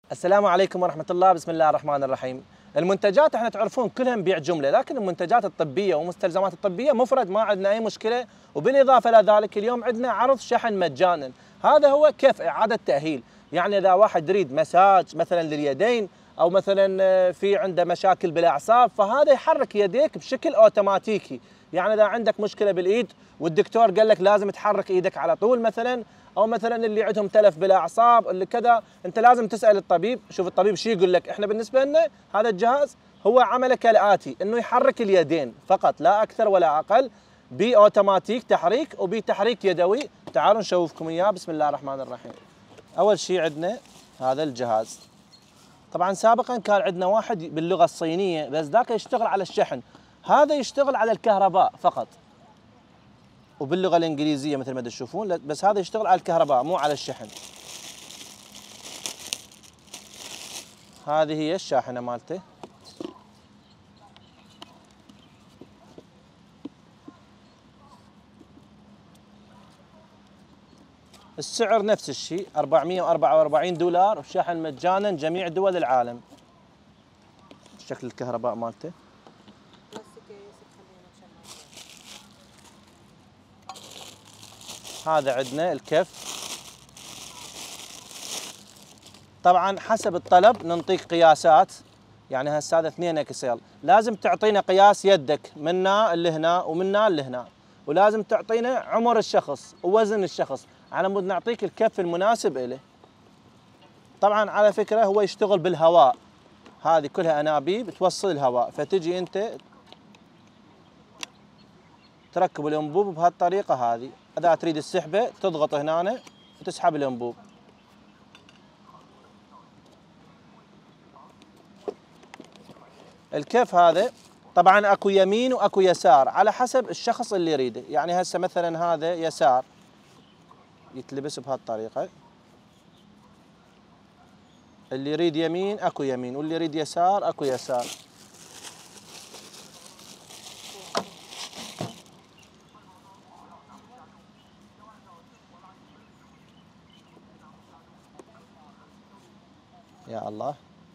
السلام عليكم ورحمة الله. بسم الله الرحمن الرحيم. المنتجات احنا تعرفون كلها نبيع جملة، لكن المنتجات الطبية والمستلزمات الطبية مفرد ما عندنا أي مشكلة، وبالإضافة إلى ذلك اليوم عندنا عرض شحن مجانا. هذا هو كيف إعادة تأهيل، يعني إذا واحد يريد مساج مثلا لليدين أو مثلا في عنده مشاكل بالأعصاب، فهذا يحرك يديك بشكل أوتوماتيكي. يعني إذا عندك مشكلة بالإيد والدكتور قال لك لازم تحرك إيدك على طول مثلا، او مثلا اللي عندهم تلف بالاعصاب اللي كذا، انت لازم تسال الطبيب. شوف الطبيب شو يقول لك. احنا بالنسبه لنا هذا الجهاز هو عمله كالاتي، انه يحرك اليدين فقط لا اكثر ولا اقل، باوتوماتيك تحريك وبتحريك يدوي. تعالوا نشوفكم اياه. بسم الله الرحمن الرحيم. اول شيء عندنا هذا الجهاز. طبعا سابقا كان عندنا واحد باللغه الصينيه، بس ذاك يشتغل على الشحن، هذا يشتغل على الكهرباء فقط، وباللغه الانجليزيه مثل ما تشوفون، بس هذا يشتغل على الكهرباء مو على الشحن. هذه هي الشاحنه مالته. السعر نفس الشيء $444، وشحن مجانا جميع دول العالم. شكل الكهرباء مالته. هذا عندنا الكف. طبعا حسب الطلب ننطيك قياسات. يعني هسه هذا 2 اكسل، لازم تعطينا قياس يدك منا اللي هنا ومنا اللي هنا، ولازم تعطينا عمر الشخص ووزن الشخص على مود نعطيك الكف المناسب له. طبعا على فكرة هو يشتغل بالهواء، هذه كلها انابيب توصل الهواء، فتجي انت تركب الانبوب بهالطريقة هذه. اذا تريد السحبة تضغط هنا وتسحب الانبوب. الكف هذا طبعا اكو يمين واكو يسار على حسب الشخص اللي يريده. يعني هسه مثلا هذا يسار يتلبس بهالطريقة، اللي يريد يمين اكو يمين، واللي يريد يسار اكو يسار. يا الله.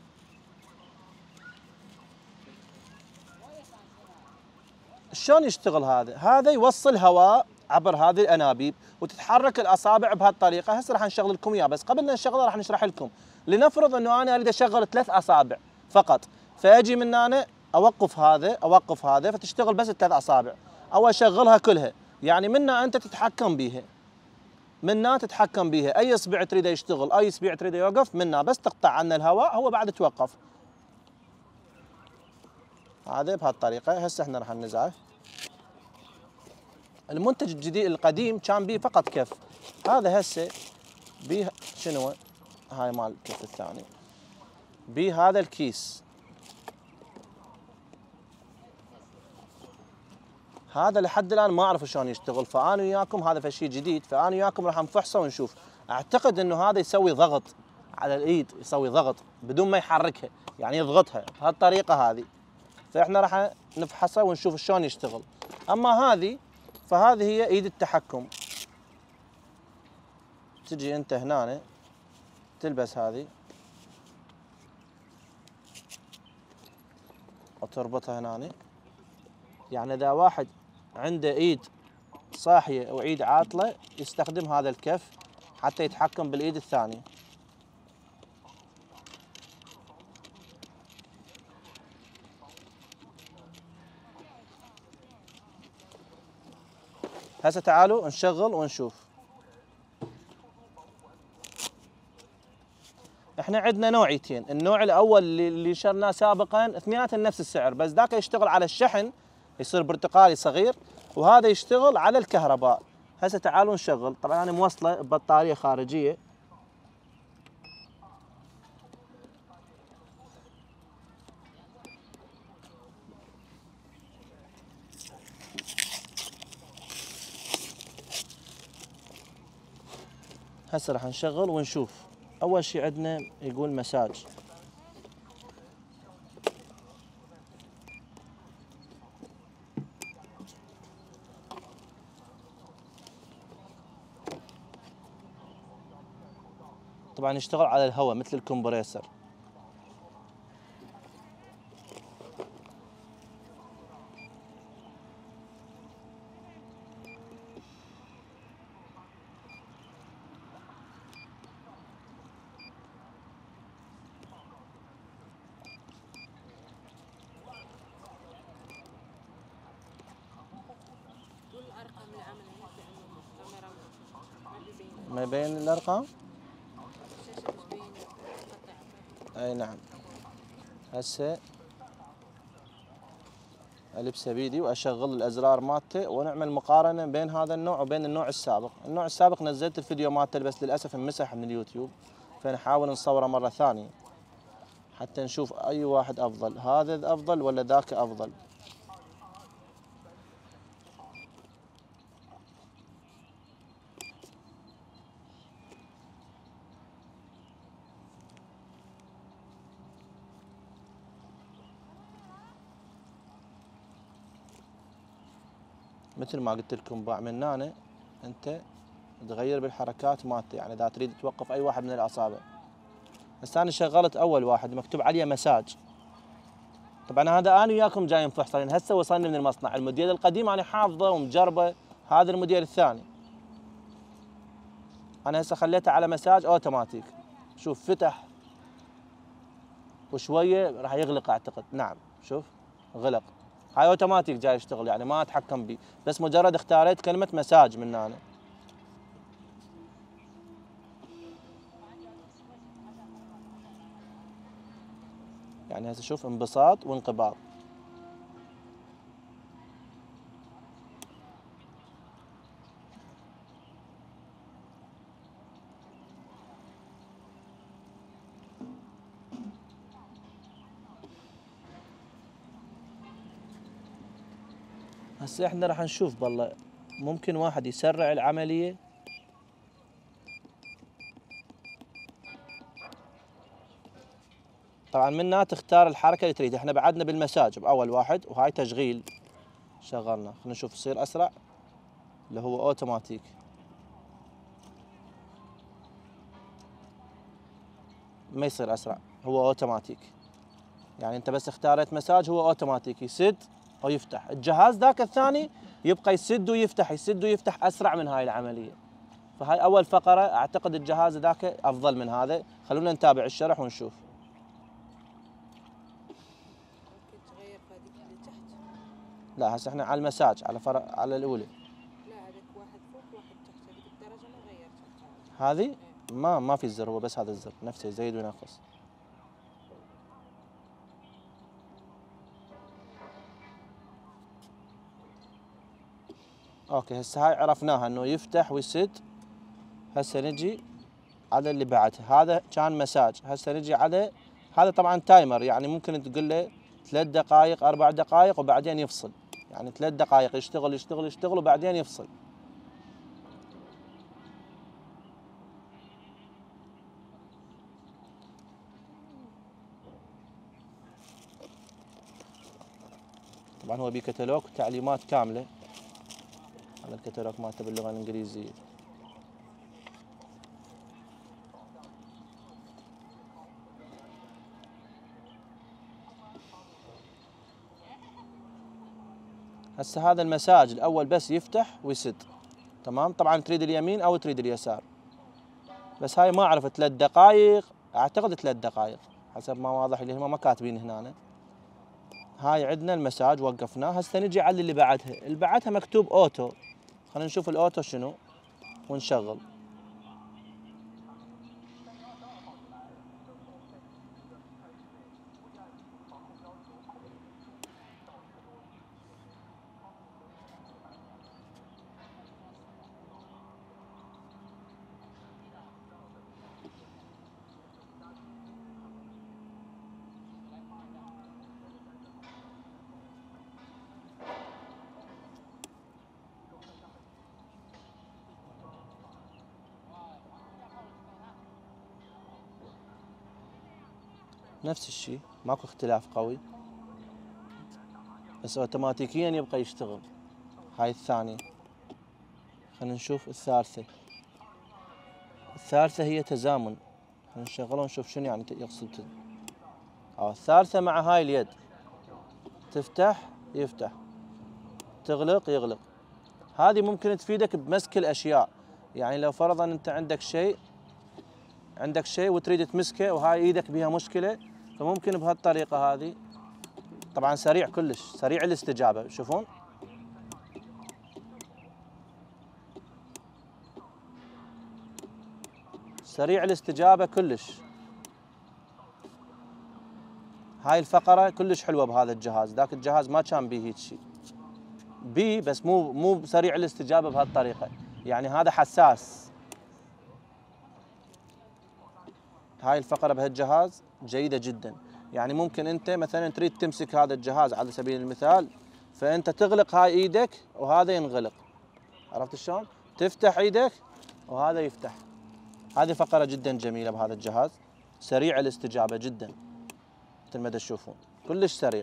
شلون يشتغل هذا؟ هذا يوصل هواء عبر هذه الانابيب وتتحرك الاصابع بهالطريقه. هسه راح نشغل لكم اياه، بس قبل لا نشغله راح نشرح لكم. لنفرض انه انا اريد اشغل 3 اصابع فقط، فاجي من هنا اوقف هذا فتشتغل بس ال3 اصابع، او اشغلها كلها. يعني منا انت تتحكم بيها، منا تتحكم بيها. اي اصبع تريده يشتغل، اي اصبع تريده يوقف، منا بس تقطع عنه الهواء هو بعد توقف. هذا بهالطريقه. هسه احنا راح ننزعه. المنتج الجديد القديم كان بيه فقط كف، هذا هسه بيه شنو؟ هاي مال الكف الثاني، بيه هذا الكيس. هذا لحد الان ما اعرف شلون يشتغل، فانا وياكم هذا فشي جديد، فانا وياكم راح نفحصه ونشوف. اعتقد انه هذا يسوي ضغط على الايد، يسوي ضغط بدون ما يحركها، يعني يضغطها بهالطريقه هذه. فاحنا راح نفحصه ونشوف شلون يشتغل. اما هذه فهذه هي ايد التحكم. تجي انت هنا تلبس هذه وتربطها هنا. يعني اذا واحد عنده ايد صاحيه وايد عاطله يستخدم هذا الكف حتى يتحكم بالايد الثانيه. هسه تعالوا نشغل ونشوف. احنا عندنا نوعيتين، النوع الاول اللي شرناه سابقا اثنيناتهم نفس السعر، بس ذاك يشتغل على الشحن يصير برتقالي صغير، وهذا يشتغل على الكهرباء. هسه تعالوا نشغل. طبعا انا موصله ببطاريه خارجيه. هسه راح نشغل ونشوف. اول شيء عندنا يقول مساج. طبعا يشتغل على الهواء مثل الكمبريسر. ما يبين الارقام؟ اي نعم. هسه البسه بيدي واشغل الازرار مالته ونعمل مقارنه بين هذا النوع وبين النوع السابق. النوع السابق نزلت الفيديو مالته بس للاسف انمسح من اليوتيوب، فنحاول نصوره مره ثانيه حتى نشوف اي واحد افضل، هذا افضل ولا ذاك افضل. مثل ما قلت لكم باع من هنا انت تغير بالحركات مالته، يعني اذا تريد توقف اي واحد من الاصابع. هسه انا شغلت اول واحد مكتوب عليه مساج. طبعا هذا انا وياكم جايين فحصين، هسه وصلني من المصنع. الموديل القديم انا حافظه ومجربه، هذا الموديل الثاني. انا هسه خليته على مساج اوتوماتيك. شوف فتح وشويه راح يغلق اعتقد. نعم شوف غلق. هاي اوتوماتيك جاي يشتغل، يعني ما اتحكم به، بس مجرد اختاريت كلمه مساج من هنا. يعني هسه شوف انبساط وانقباض. هسه احنا راح نشوف بالله ممكن واحد يسرع العمليه. طبعا منها تختار الحركه اللي تريدها. احنا بعدنا بالمساج باول واحد، وهاي تشغيل شغلنا. خلينا نشوف يصير اسرع اللي هو اوتوماتيك. ما يصير اسرع، هو اوتوماتيك. يعني انت بس اختاريت مساج هو اوتوماتيك يسد ويفتح. الجهاز ذاك الثاني يبقى يسد ويفتح يسد ويفتح اسرع من هاي العمليه. فهاي اول فقره. اعتقد الجهاز ذاك افضل من هذا. خلونا نتابع الشرح ونشوف. لا هسه احنا على المساج، على الاولى. لا هذاك واحد فوق واحد تحت، هذيك الدرجه ما غيرتها. هذه ما في الزر، هو بس هذا الزر نفسه يزيد وينقص. اوكي هسه هاي عرفناها انه يفتح ويسد. هسه نجي على اللي بعدها. هذا كان مساج. هسه نجي على هذا طبعا تايمر، يعني ممكن تقول له 3 دقائق 4 دقائق وبعدين يفصل. يعني 3 دقائق يشتغل يشتغل يشتغل وبعدين يفصل. طبعا هو بكتالوج وتعليمات كامله على الكتالوج مالته باللغه الانجليزيه. هسه هذا المساج الاول بس يفتح ويسد. تمام. طبعا تريد اليمين او تريد اليسار، بس هاي ما اعرف 3 دقائق اعتقد 3 دقائق حسب ما واضح لي، هم ما كاتبين هنا. هاي عندنا المساج وقفناه. هسه نجي على اللي بعدها. اللي بعدها مكتوب اوتو. خلينا نشوف الاوتو شنو ونشغل. نفس الشيء ماكو اختلاف قوي، بس اوتوماتيكيا يبقى يشتغل. هاي الثانية. خلينا نشوف الثالثة. الثالثة هي تزامن. نشغله ونشوف شنو يعني يقصد. الثالثة مع هاي اليد، تفتح يفتح، تغلق يغلق. هذه ممكن تفيدك بمسك الأشياء، يعني لو فرضا أنت عندك شيء وتريد تمسكه وهاي إيدك بها مشكلة، فممكن بهالطريقة هذه. طبعا سريع كلش، سريع الاستجابة، شوفون سريع الاستجابة كلش. هاي الفقرة كلش حلوة بهذا الجهاز، ذاك الجهاز ما كان بيه هيك شيء، بيه بس مو سريع الاستجابة بهالطريقة، يعني هذا حساس. هاي الفقرة بهالجهاز جيدة جدا، يعني ممكن انت مثلا تريد تمسك هذا الجهاز على سبيل المثال، فانت تغلق هاي ايدك وهذا ينغلق، عرفت شلون؟ تفتح ايدك وهذا يفتح. هذه فقرة جدا جميلة بهذا الجهاز، سريع الاستجابة جدا مثل ما تشوفون، كلش سريع.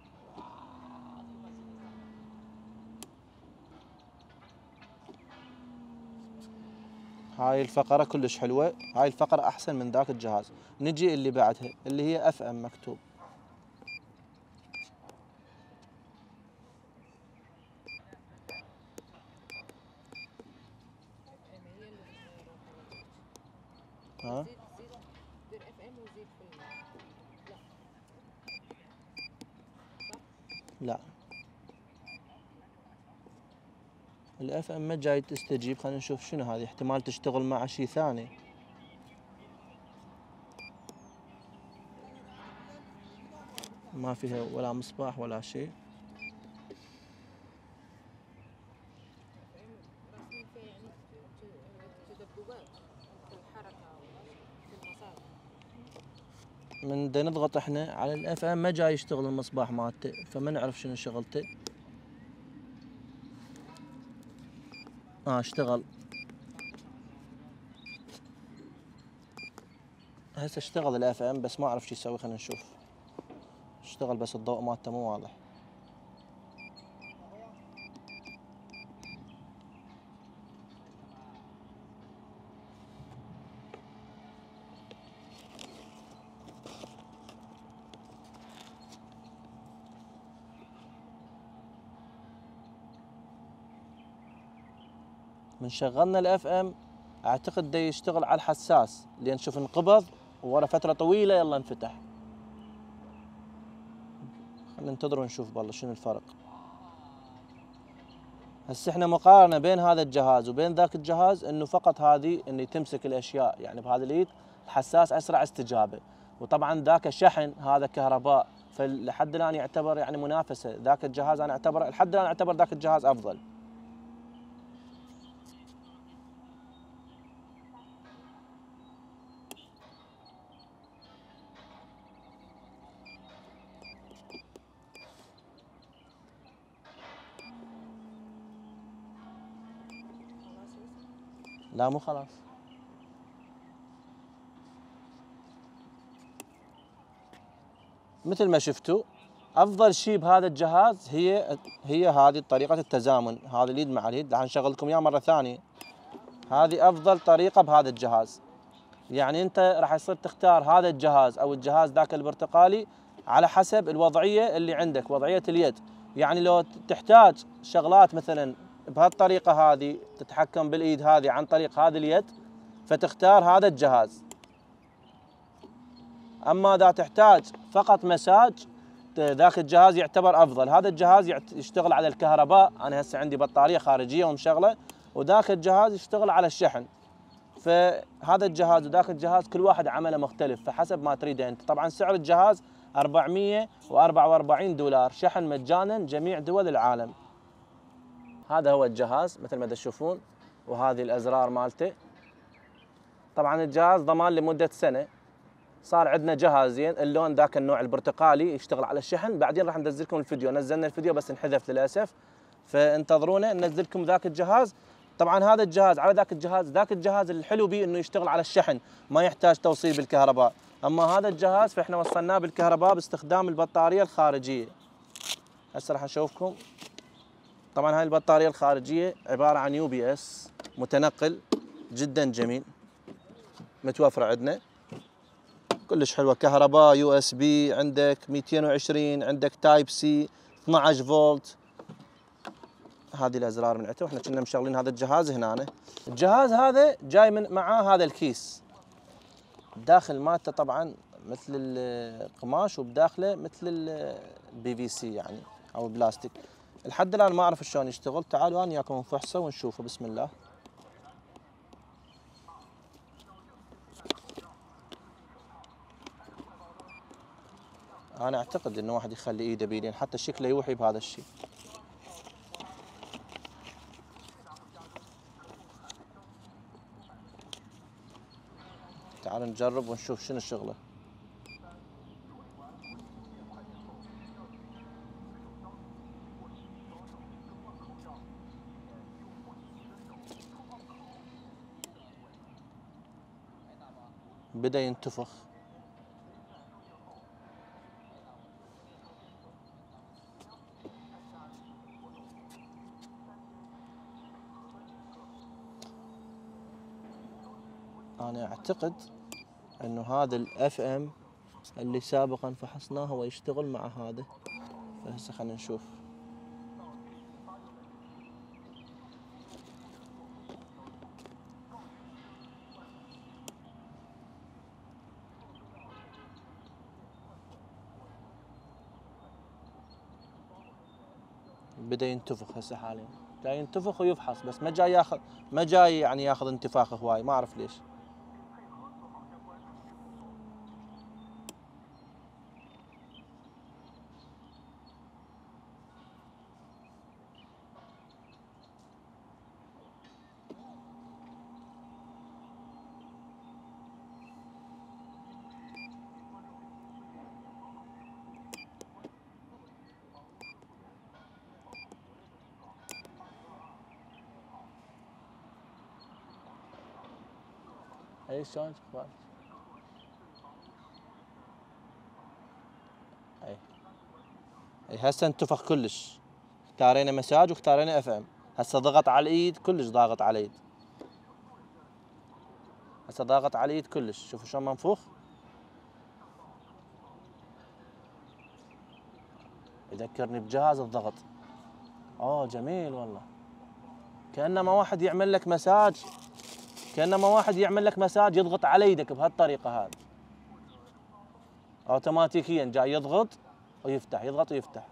هاي الفقرة كلش حلوة، هاي الفقرة أحسن من ذاك الجهاز. نجي اللي بعدها اللي هي FM مكتوب. ها؟ دير اف ام وزيد في لا، الاف ام ما جاي تستجيب. خلينا نشوف شنو هذه، احتمال تشتغل مع شيء ثاني. ما فيها ولا مصباح ولا شيء. راسمين فيها يعني تدببات في الحركة وفي المسار. من دا نضغط احنا على الاف ام ما جاي يشتغل المصباح مالته، فما نعرف شنو شغلته. اشتغل هسه، اشتغل الاف ام بس ما اعرف شو يسوي. خلينا نشوف. اشتغل بس الضوء مالته مو واضح. من شغلنا الاف ام اعتقد دا يشتغل على الحساس، لان شوف انقبض ورا فتره طويله يلا انفتح. خلينا ننتظر ونشوف بالله شنو الفرق. هسه احنا مقارنه بين هذا الجهاز وبين ذاك الجهاز، انه فقط هذه اني تمسك الاشياء يعني بهذا اليد، الحساس اسرع استجابه، وطبعا ذاك شحن هذا كهرباء، فلحد الان يعتبر يعني منافسه. ذاك الجهاز انا اعتبر لحد الان اعتبر ذاك الجهاز افضل. لا مو خلاص. مثل ما شفتوا افضل شيء بهذا الجهاز هي هذه طريقه التزامن، هذا اليد مع اليد. راح نشغل لكم اياه مره ثانيه. هذه افضل طريقه بهذا الجهاز، يعني انت راح يصير تختار هذا الجهاز او الجهاز ذاك البرتقالي على حسب الوضعيه اللي عندك، وضعيه اليد. يعني لو تحتاج شغلات مثلا بهالطريقه هذه، تتحكم بالايد هذه عن طريق هذه اليد، فتختار هذا الجهاز. اما اذا تحتاج فقط مساج، ذاك الجهاز يعتبر افضل. هذا الجهاز يشتغل على الكهرباء، انا هسه عندي بطاريه خارجيه ومشغله، وذاك الجهاز يشتغل على الشحن. فهذا الجهاز وذاك الجهاز كل واحد عمله مختلف، فحسب ما تريده انت. طبعا سعر الجهاز 444 دولار، شحن مجانا جميع دول العالم. هذا هو الجهاز مثل ما تشوفون، وهذه الازرار مالته. طبعا الجهاز ضمان لمده سنه. صار عندنا جهازين، اللون ذاك النوع البرتقالي يشتغل على الشحن، بعدين راح ندزل لكم الفيديو. نزلنا الفيديو بس انحذف للاسف، فانتظرونا ننزل لكم ذاك الجهاز. طبعا هذا الجهاز على ذاك الجهاز الحلو به انه يشتغل على الشحن، ما يحتاج توصيل بالكهرباء. اما هذا الجهاز فاحنا وصلناه بالكهرباء باستخدام البطاريه الخارجيه. هسه راح اشوفكم. طبعا هاي البطاريه الخارجيه عباره عن UPS متنقل جدا جميل، متوفره عندنا. كلش حلوه، كهرباء يو اس بي، عندك 220، عندك تايب سي 12 فولت. هذه الازرار من عتب، احنا كنا مشغلين هذا الجهاز هنا. الجهاز هذا جاي من معاه هذا الكيس، الداخل مالته طبعا مثل القماش وبداخله مثل البي في سي يعني او البلاستيك. لحد الان ما اعرف شلون يشتغل، تعالوا انا وياكم نفحصه ونشوفه. بسم الله. انا اعتقد انه واحد يخلي ايده بيه، لان حتى شكله يوحي بهذا الشيء. تعالوا نجرب ونشوف شنو شغله. بدأ ينتفخ. أنا أعتقد أنه هذا الاف ام اللي سابقا فحصناه هو يشتغل مع هذا، فهسه خلينا نشوف. بدأ ينتفخ هسه حاليا، جاي ينتفخ ويفحص، بس ما جاي يعني ياخذ انتفاخ هواي، ما اعرف ليش. اي شلون اخبارك؟ اي هسه انتفخ كلش. اختارينا مساج واختارينا اف ام. هسه ضغط على الايد كلش، ضاغط على الايد. هسه ضاغط على الايد كلش، شوفوا شلون منفوخ. يذكرني بجهاز الضغط. اوه جميل والله. كانما واحد يعمل لك مساج، كانما واحد يعمل لك مساج يضغط على يدك بهالطريقه هذه. اوتوماتيكيا جاي يضغط ويفتح، يضغط ويفتح.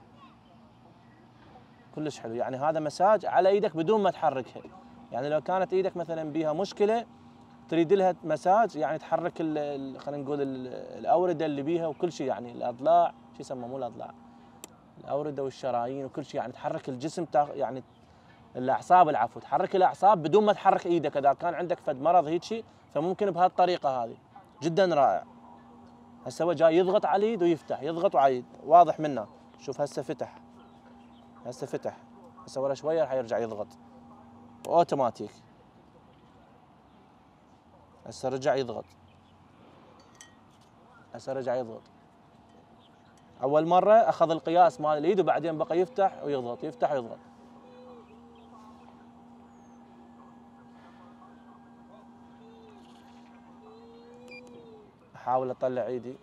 كلش حلو، يعني هذا مساج على ايدك بدون ما تحركها. يعني لو كانت ايدك مثلا بيها مشكله تريد لها مساج، يعني تحرك خلينا نقول الاورده اللي بيها وكل شيء، يعني الاضلاع، شو يسمى مو الاضلاع، الاورده والشرايين وكل شيء، يعني تحرك الجسم يعني الاعصاب، العفو، تحرك الاعصاب بدون ما تحرك ايدك. اذا كان عندك فد مرض هيك شيء فممكن بهالطريقه هذه. جدا رائع. هسه هو جاي يضغط على اليد ويفتح، يضغط وعيد، واضح منه. شوف هسه فتح، هسه فتح، هسه ورا شويه راح يرجع يضغط اوتوماتيك. هسه رجع يضغط، هسه رجع يضغط. اول مره اخذ القياس مال اليد وبعدين بقى يفتح ويضغط، يفتح ويضغط. احاول اطلع ايدي.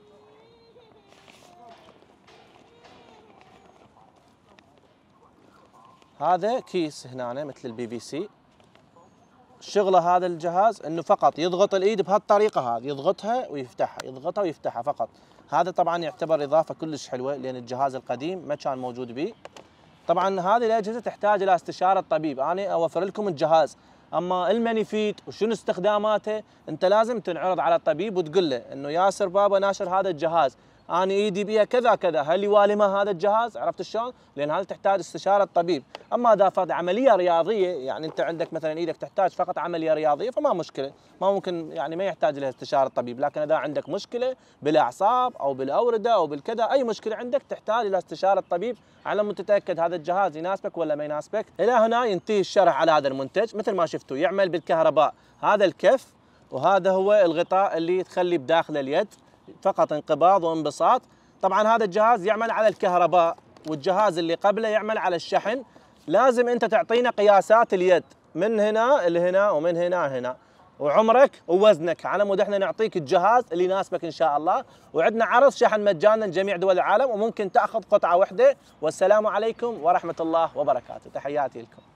هذا كيس هنا مثل البي في سي. شغله هذا الجهاز انه فقط يضغط الايد بهالطريقه هذه، يضغطها ويفتحها، يضغطها ويفتحها فقط. هذا طبعا يعتبر اضافه كلش حلوه، لان الجهاز القديم ما كان موجود به. طبعا هذه الاجهزه تحتاج الى استشاره طبيب، انا اوفر لكم الجهاز، اما المنيفيت وشنو استخداماته انت لازم تنعرض على الطبيب وتقول له انه ياسر بابا ناشر هذا الجهاز، انا ايدي بيها كذا كذا، هل يوالمه هذا الجهاز؟ عرفت شلون؟ لان هذا تحتاج استشاره طبيب. اما اذا فرض عمليه رياضيه، يعني انت عندك مثلا ايدك تحتاج فقط عمليه رياضيه، فما مشكله، ما ممكن يعني ما يحتاج لها استشاره طبيب. لكن اذا عندك مشكله بالاعصاب او بالاورده او بالكذا، اي مشكله عندك تحتاج الى استشاره طبيب على مود تتاكد هذا الجهاز يناسبك ولا ما يناسبك. الى هنا ينتهي الشرح على هذا المنتج. مثل ما شفتوا يعمل بالكهرباء، هذا الكف وهذا هو الغطاء اللي تخلي بداخل اليد، فقط انقباض وانبساط. طبعا هذا الجهاز يعمل على الكهرباء، والجهاز اللي قبله يعمل على الشحن. لازم انت تعطينا قياسات اليد من هنا لهنا ومن هنا هنا، وعمرك ووزنك، على مود احنا نعطيك الجهاز اللي يناسبك ان شاء الله. وعندنا عرض شحن مجانا لجميع دول العالم، وممكن تاخذ قطعه واحده. والسلام عليكم ورحمه الله وبركاته، تحياتي لكم.